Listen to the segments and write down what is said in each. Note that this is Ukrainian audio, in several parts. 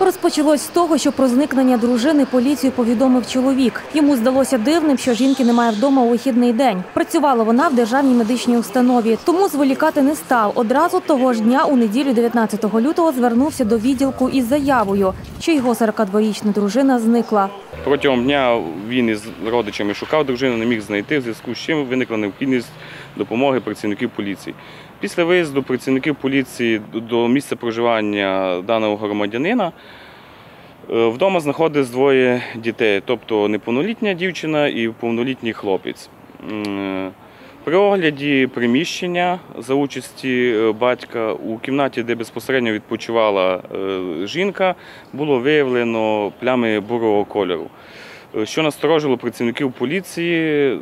Розпочалось з того, що про зникнення дружини поліцію повідомив чоловік. Йому здалося дивним, що жінки немає вдома у вихідний день. Працювала вона в державній медичній установі, тому зволікати не став. Одразу того ж дня, у неділю 19 лютого, звернувся до відділку із заявою, що його 42-річна дружина зникла. Протягом дня він із родичами шукав дружину, не міг знайти, в зв'язку з чим виникла необхідність допомоги працівників поліції. Після виїзду працівників поліції до місця проживання даного громадянина вдома знаходились двоє дітей, тобто неповнолітня дівчина і повнолітній хлопець. При огляді приміщення за участі батька у кімнаті, де безпосередньо відпочивала жінка, було виявлено плями бурого кольору, що насторожило працівників поліції.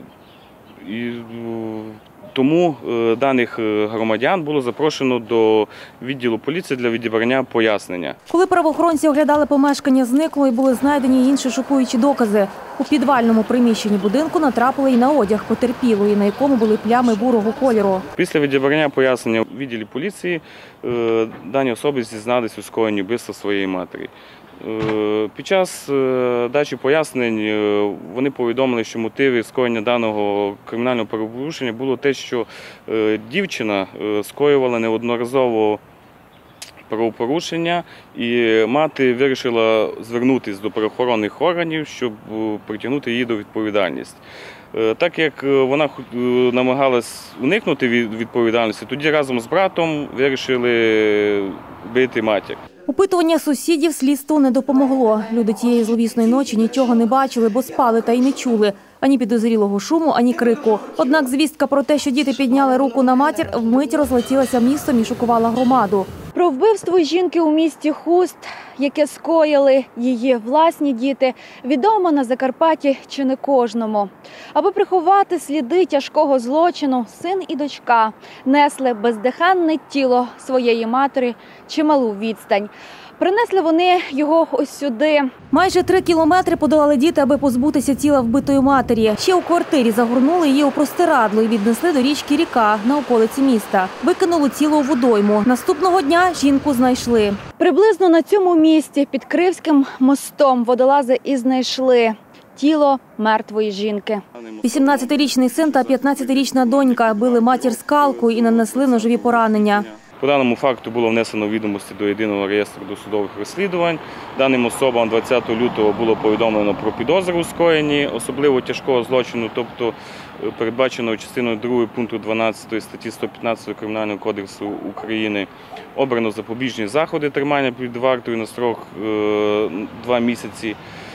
Тому даних громадян було запрошено до відділу поліції для відібрання пояснення. Коли правоохоронці оглядали помешкання зниклої, були знайдені й інші шокуючі докази. У підвальному приміщенні будинку натрапили й на одяг потерпілої, на якому були плями бурого кольору. Після відібрання пояснення у відділі поліції дані особи зізналися у скоєнні вбивства своєї матері. Під час дачі пояснень вони повідомили, що мотиви скоєння даного кримінального правопорушення було те, що дівчина скоювала неодноразово правопорушення, і мати вирішила звернутися до правоохоронних органів, щоб притягнути її до відповідальності. Так як вона намагалась уникнути відповідальності, тоді разом з братом вирішили бити матір. Опитування сусідів слідству не допомогло. Люди тієї зловісної ночі нічого не бачили, бо спали та й не чули. Ані підозрілого шуму, ані крику. Однак звістка про те, що діти підняли руку на матір, вмить розлетілася містом і шокувала громаду. Про вбивство жінки у місті Хуст, яке скоїли її власні діти, відомо на Закарпатті чи не кожному. Аби приховати сліди тяжкого злочину, син і дочка несли бездиханне тіло своєї матері чималу відстань. Принесли вони його ось сюди. Майже 3 кілометри подолали діти, аби позбутися тіла вбитої матері. Ще у квартирі загорнули її у простирадло і віднесли до річки Ріка на околиці міста. Викинули тіло у водойму. Наступного дня жінку знайшли. Приблизно на цьому місці під Кривським мостом водолази і знайшли тіло мертвої жінки. 18-річний син та 15-річна донька били матір скалкою і нанесли ножові поранення. По даному факту було внесено відомості до єдиного реєстру досудових розслідувань. Даним особам 20 лютого було повідомлено про підозру у скоєнні особливо тяжкого злочину, тобто передбаченого частиною 2 пункту 12 статті 115 Кримінального кодексу України. Обрано запобіжні заходи тримання під вартою на строк 2 місяці.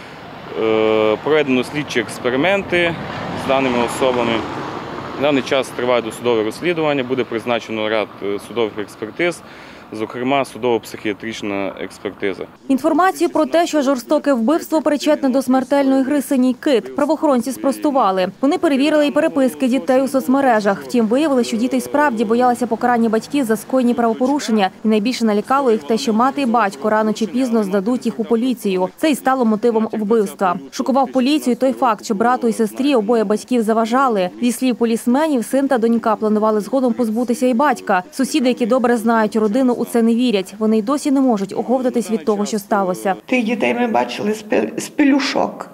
Проведено слідчі експерименти з даними особами. На даний час триває досудове розслідування, буде призначено ряд судових експертиз, зокрема судово-психіатрична експертиза. Інформацію про те, що жорстоке вбивство причетне до смертельної гри «Синій кит», правоохоронці спростували. Вони перевірили і переписки дітей у соцмережах. Втім, виявили, що діти й справді боялися покарання батьків за скоєні правопорушення. І найбільше налякало їх те, що мати і батько рано чи пізно здадуть їх у поліцію. Це й стало мотивом вбивства. Шокував поліцію той факт, що брату і сестрі обоє батьків заважали. Зі слів полісменів, син та донька планували згодом позбутися і батька. Сусіди, які добре знають родину, у це не вірять. Вони й досі не можуть оговтатись від того, що сталося. Тих дітей ми бачили з пелюшок.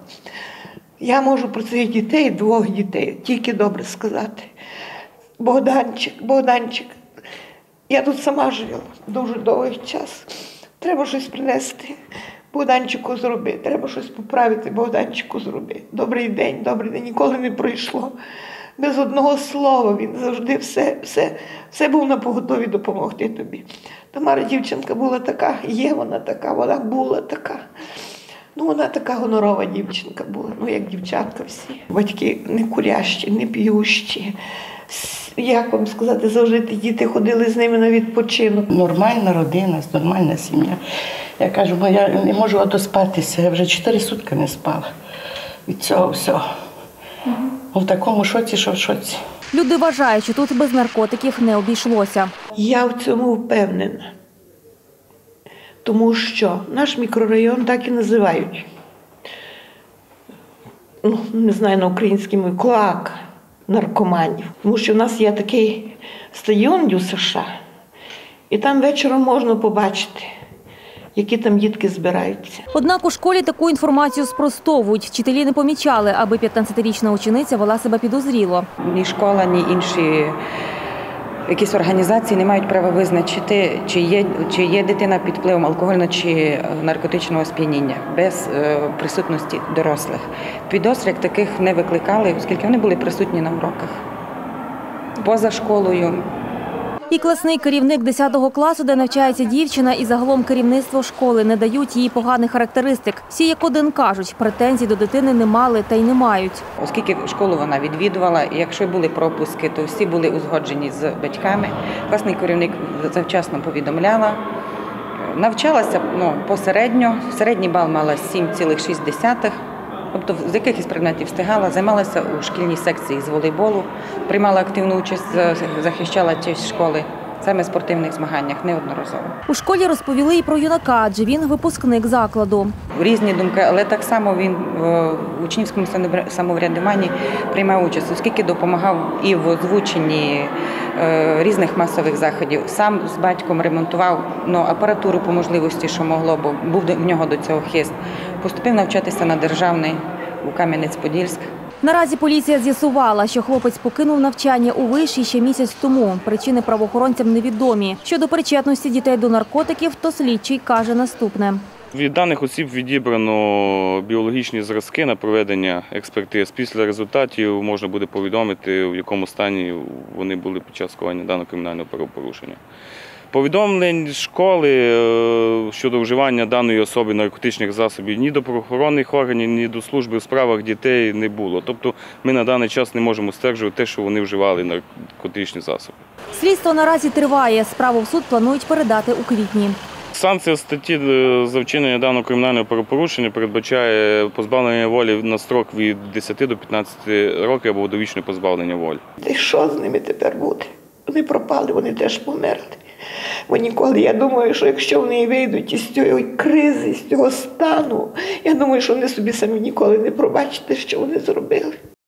Я можу про цих дітей, 2 дітей, тільки добре сказати. Богданчик. Я тут сама жила дуже довгий час. Треба щось принести, Богданчику зроби. Треба щось поправити, Богданчику зроби. Добрий день, ніколи не пройшло. Без одного слова він завжди все був напоготові допомогти тобі. Тамара дівчинка була така, є вона така, вона була така. Вона така гонорова дівчинка була, як дівчатка всі. Батьки не курящі, не п'ющі. Як вам сказати, завжди ті діти ходили з ними на відпочинок. Нормальна родина, нормальна сім'я. Я кажу, я не можу отоспатися, я вже 4 сутки не спала від цього всього. В такому шоці, що в шоці. Люди вважають, що тут без наркотиків не обійшлося. Я в цьому впевнена. Тому що наш мікрорайон так і називають. Не знаю на українській мові, клоака наркоманів. Тому що в нас є такий стадіон ДЮСШ, і там вечором можна побачити які там дітки збираються. Однак у школі таку інформацію спростовують. Вчителі не помічали, аби 15-річна учениця вела себе підозріло. Ні школа, ні інші якісь організації не мають права визначити, чи є дитина під впливом алкогольного чи наркотичного сп'яніння без присутності дорослих. Підозр як таких не викликали, оскільки вони були присутні на уроках. Поза школою. І класний керівник 10 класу, де навчається дівчина, і загалом керівництво школи не дають їй поганих характеристик. Всі як один кажуть, претензій до дитини не мали та й не мають. Оскільки школу вона відвідувала, і якщо були пропуски, то всі були узгоджені з батьками. Класний керівник завчасно повідомляла. Навчалася посередньо, середній бал мала 7,6. Тобто з якихось предметів встигала, займалася у шкільній секції з волейболу, приймала активну участь, захищала честь школи саме в спортивних змаганнях неодноразово. У школі розповіли і про юнака, адже він випускник закладу. Різні думки, але так само він в учнівському самоврядуванні приймав участь, оскільки допомагав і в озвученні різних масових заходів. Сам з батьком ремонтував апаратуру по можливості, що могло, бо був в нього до цього хист. Поступив навчатися на державний у Кам'янець-Подільськ. Наразі поліція з'ясувала, що хлопець покинув навчання у виші ще місяць тому. Причини правоохоронцям невідомі. Щодо причетності дітей до наркотиків, то слідчий каже наступне. Від даних осіб відібрано біологічні зразки на проведення експертиз. Після результатів можна буде повідомити, в якому стані вони були під час скоєння даного кримінального правопорушення. Повідомлень школи щодо вживання даної особи наркотичних засобів ні до правоохоронних органів, ні до служби у справах дітей не було. Тобто ми на даний час не можемо стверджувати те, що вони вживали наркотичні засоби. Слідство наразі триває. Справу в суд планують передати у квітні. Санкція статті за вчинення даного кримінального правопорушення передбачає позбавлення волі на строк від 10 до 15 років або довічне позбавлення волі. Та й що з ними тепер буде? Вони пропали, вони теж померли. Бо ніколи, я думаю, що якщо вони вийдуть із цієї кризи, з цього стану, я думаю, що вони собі самі ніколи не пробачать, що вони зробили.